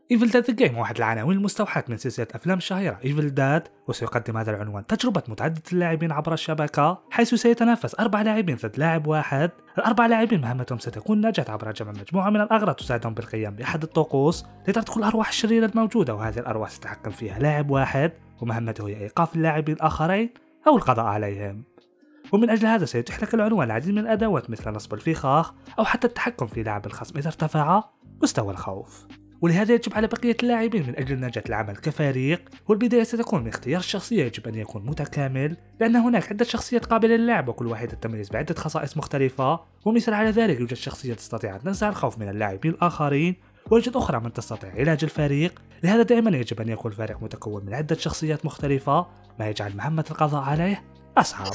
Evil Dead The Game واحد العناوين المستوحاة من سلسلة أفلام الشهيرة Evil Dead، وسيقدم هذا العنوان تجربة متعددة اللاعبين عبر الشبكة، حيث سيتنافس 4 لاعبين ضد لاعب واحد. الأربع لاعبين مهمتهم ستكون النجاة عبر جمع مجموعة من الأغراض تساعدهم بالقيام بأحد الطقوس لتدخل الأرواح الشريرة الموجودة، وهذه الأرواح ستتحكم فيها لاعب واحد، ومهمته هي إيقاف اللاعبين الآخرين أو القضاء عليهم. ومن أجل هذا سيتيح لك العنوان العديد من الأدوات مثل نصب الفخاخ أو حتى التحكم في لاعب الخصم إذا ارتفع مستوى الخوف. ولهذا يجب على بقية اللاعبين من أجل نجاة العمل كفريق، والبداية ستكون من اختيار الشخصية يجب أن يكون متكامل، لأن هناك عدة شخصيات قابلة للعب وكل واحدة تميز بعدة خصائص مختلفة. ومثل على ذلك يوجد شخصية تستطيع أن تنزع الخوف من اللاعبين الآخرين، ويوجد أخرى من تستطيع علاج الفريق. لهذا دائما يجب أن يكون الفريق متكون من عدة شخصيات مختلفة، ما يجعل مهمة القضاء عليه أصعب.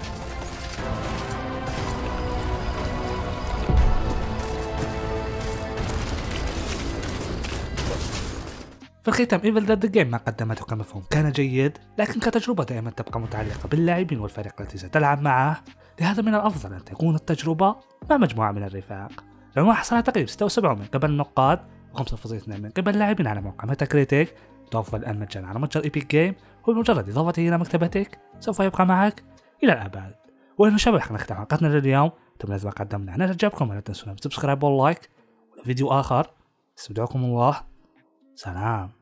في الختام Evil Dead The Game ما قدمته كمفهوم كان جيد، لكن كتجربة دائما تبقى متعلقة باللاعبين والفريق الذي ستلعب معه. لهذا من الأفضل أن تكون التجربة مع مجموعة من الرفاق. العنوان حصل على تقييم 76 من قبل النقاد و5.2 من قبل اللاعبين على موقع ميتاكريتيك. توفر الآن مجانا على متجر إيبيك جيم، وبمجرد إضافته إلى مكتبتك سوف يبقى معك إلى الأبد. ولأنه شبه نختم حلقتنا لليوم. لازم ما قدمنا أنا رجعكم، ولا تنسونا بالسبسكرايب واللايك. ولفيديو آخر استودعكم الله. سلام.